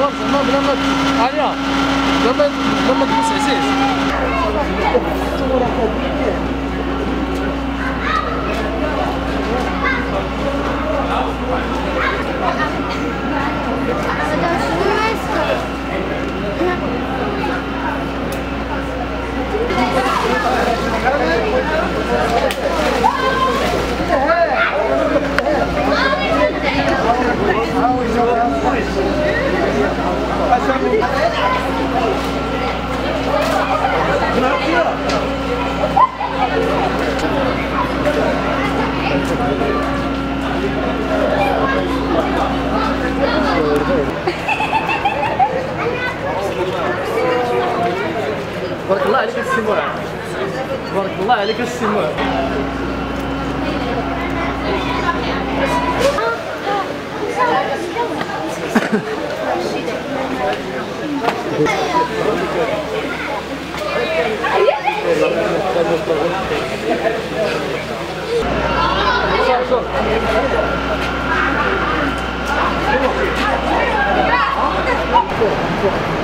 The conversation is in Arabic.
زعما بلا ما عليا بلا ما تبوس عزيز. تبارك الله عليك السي مراد، تبارك الله عليك السي مراد. شوف